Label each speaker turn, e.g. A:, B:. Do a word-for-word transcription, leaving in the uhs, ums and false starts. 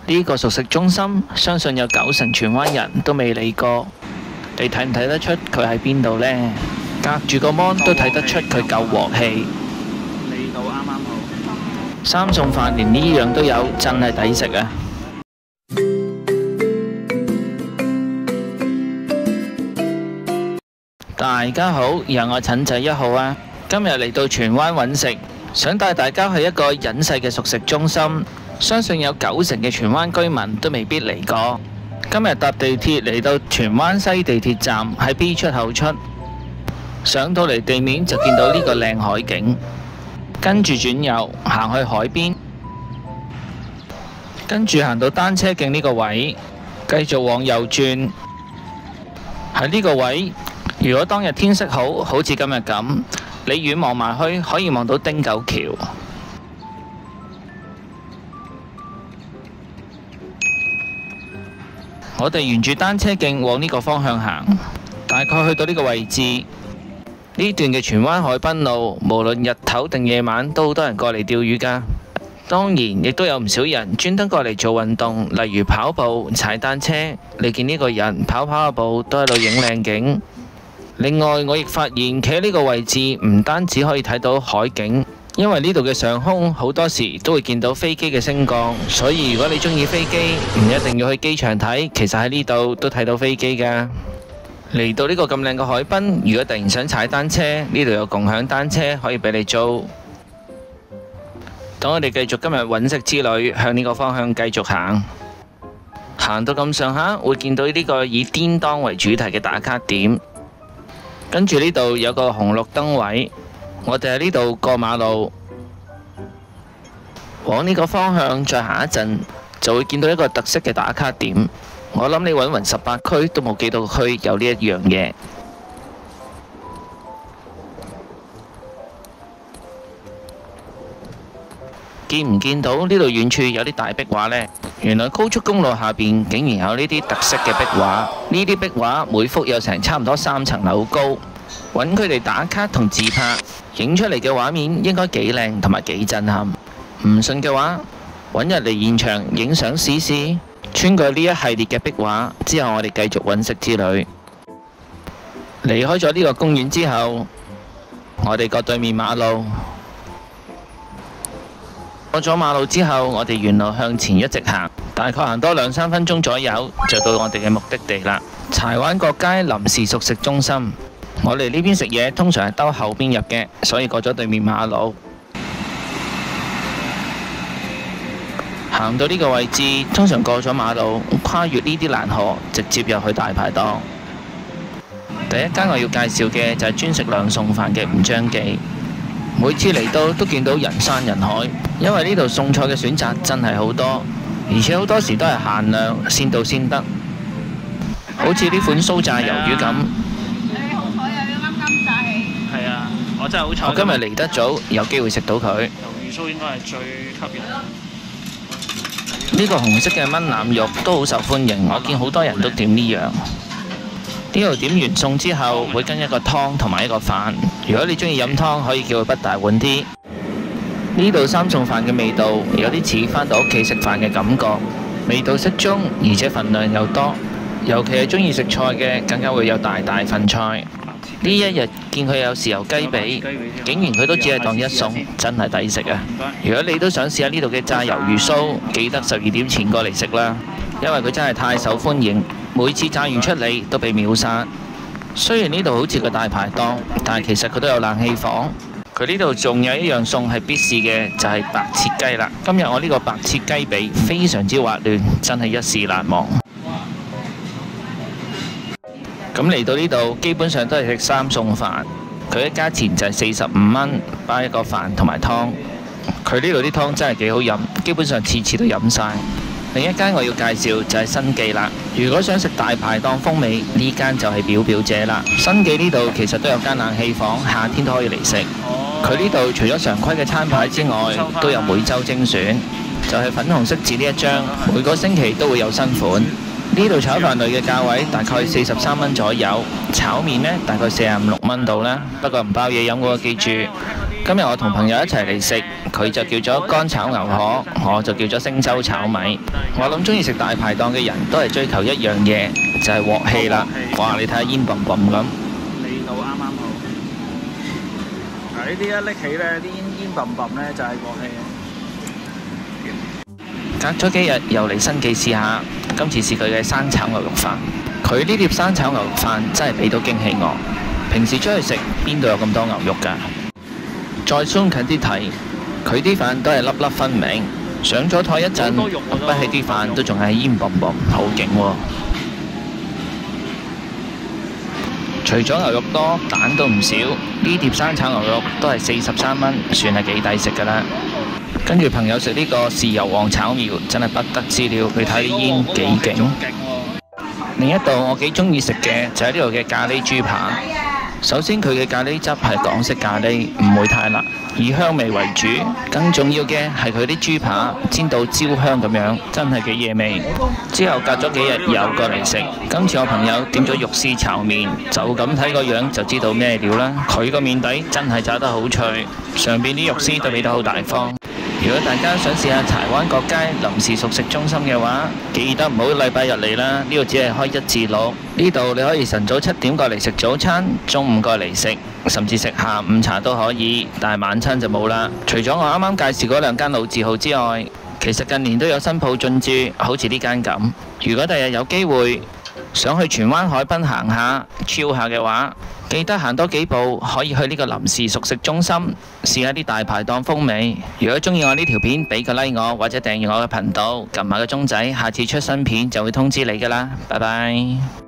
A: 呢個熟食中心，相信有九成荃灣人都未嚟過。你睇唔睇得出佢喺邊度呢？隔住個 mon 都睇得出佢夠鑊氣。
B: 嚟到啱啱好。
A: 三餸飯連呢樣都有，真係抵食啊！大家好，又我陳仔一號啊！今日嚟到荃灣揾食，想帶大家去一個隱世嘅熟食中心，相信有九成嘅荃灣居民都未必嚟過。今日搭地鐵嚟到荃灣西地鐵站，喺 B 出口出，上到嚟地面就見到呢個靚海景，跟住轉右行去海邊，跟住行到單車徑呢個位，繼續往右轉。喺呢個位，如果當日天色好，好似今日咁，你遠望埋去可以望到汀九橋。我哋沿住單車徑往呢個方向行，大概去到呢個位置，呢段嘅荃灣海濱路，無論日頭定夜晚都好多人過嚟釣魚㗎。當然亦都有唔少人專登過嚟做運動，例如跑步、踩單車。你見呢個人跑跑下步都喺度影靚景。另外，我亦發現企喺呢個位置唔單止可以睇到海景，因為呢度嘅上空好多時都會見到飛機嘅升降，所以如果你中意飛機，唔一定要去機場睇，其實喺呢度都睇到飛機㗎。嚟到呢個咁靚嘅海濱，如果突然想踩單車，呢度有共享單車可以俾你租。等我哋繼續今日揾食之旅，向呢個方向繼續行。行到咁上下，會見到呢個以顛當為主題嘅打卡點。跟住呢度有個紅綠燈位，我哋喺呢度過馬路，往呢個方向再行一陣，就會見到一個特色嘅打卡點。我諗你揾勻十八區都冇幾多個區有呢一樣嘢。見唔見到呢度遠處有啲大壁畫呢？原來高速公路下邊竟然有呢啲特色嘅壁畫。呢啲壁畫每幅有成差唔多三層樓高，揾佢哋打卡同自拍，影出嚟嘅畫面應該幾靚同埋幾震撼。唔信嘅話，揾日嚟現場影相試試。穿過呢一系列嘅壁畫之後，我哋繼續揾食之旅。離開咗呢個公園之後，我哋過對面馬路。過咗馬路之後，我哋沿路向前一直行，大概行多兩三分鐘左右，就到我哋嘅目的地啦。柴灣角街臨時熟食中心。我哋呢邊食嘢通常係兜後邊入嘅，所以過咗對面馬路，行到呢個位置，通常過咗馬路，跨越呢啲欄河，直接入去大排檔。第一間我要介紹嘅就係專食兩餸飯嘅吳張記。每次嚟到都見到人山人海，因為呢度餸菜嘅選擇真係好多，而且好多時都係限量，先到先得。好似呢款酥炸魷魚咁。
C: 你好彩啊！你啱啱炸起。
B: 係啊，我真係好彩。
A: 我今日嚟得早，有機會食到佢。
B: 魷魚酥應該係最吸引。
A: 呢個紅色嘅炆腩肉都好受歡迎，我見好多人都點呢樣。呢度點完餸之後，會跟一個湯同埋一個飯。如果你中意飲湯，可以叫佢畢大碗啲。呢度三餸飯嘅味道有啲似返到屋企食飯嘅感覺，味道適中，而且份量又多。尤其係中意食菜嘅，更加會有大大份菜。呢一日見佢有豉油雞髀，竟然佢都只係當一餸，真係抵食啊！如果你都想試下呢度嘅炸魷魚酥，記得十二點前過嚟食啦，因為佢真係太受歡迎，每次炸完出嚟都被秒殺。雖然呢度好似個大排檔，但係其實佢都有冷氣房。佢呢度仲有一樣餸係必試嘅，就係白切雞啦。今日我呢個白切雞髀非常之滑嫩，真係一試難忘。咁嚟到呢度，基本上都係食三餸飯。佢嘅價錢就係四十五蚊，包一個飯同埋湯。佢呢度啲湯真係幾好飲，基本上次次都飲晒。另一間我要介紹就係新記啦。如果想食大排檔風味，呢間就係表表姐啦。新記呢度其實都有間冷氣房，夏天都可以嚟食。佢呢度除咗常規嘅餐牌之外，都有每週精選，就係粉紅色字呢一張，每個星期都會有新款。呢度炒飯類嘅價位大概四十三蚊左右，炒麵呢大概四十五六蚊度啦。不過唔包嘢飲喎，記住。 今日我同朋友一齊嚟食，佢就叫咗乾炒牛河，我就叫咗星洲炒米。我諗中意食大排檔嘅人都係追求一樣嘢，就係鑊氣啦。哇！你睇下煙冧冧咁。
B: 味道啱啱好。嗱，呢啲一拎起咧，啲煙煙冧冧咧就係鑊氣。
A: 隔咗幾日又嚟新記試下，今次試佢嘅生炒牛肉飯。佢呢碟生炒牛肉飯真係俾到驚喜我。平時出去食邊度有咁多牛肉㗎？再 zoom 近啲睇，佢啲飯都係粒粒分明。上咗台一陣，不起啲飯都仲係煙冧冧，好勁喎！除咗牛肉多，蛋都唔少。呢碟生炒牛肉都係四十三蚊，算係幾抵食㗎啦。跟住朋友食呢個豉油皇炒苗，真係不得之了。你睇啲煙幾勁。另一道我幾中意食嘅就係呢度嘅咖喱豬扒。首先佢嘅咖喱汁係港式咖喱，唔會太辣，以香味為主。更重要嘅係佢啲豬扒煎到焦香咁樣，真係幾惹味。之後隔咗幾日又過嚟食，今次我朋友點咗肉絲炒麵，就咁睇個樣就知道咩料啦。佢個麵底真係炸得好脆，上邊啲肉絲都俾得好大方。如果大家想試下柴灣角街臨時熟食中心嘅話，記得唔好禮拜日嚟啦，呢度只係開一至六。呢度你可以晨早七點過嚟食早餐，中午過嚟食，甚至食下午茶都可以，但係晚餐就冇啦。除咗我啱啱介紹嗰兩間老字號之外，其實近年都有新鋪進駐，好似呢間咁。如果第日有機會想去荃灣海濱行下、超下嘅話，記得行多幾步，可以去呢個臨時熟食中心試下啲大排檔風味。如果中意我呢條片，俾個 like 我或者訂閱我嘅頻道，撳下個鐘仔，下次出新片就會通知你㗎啦。拜拜。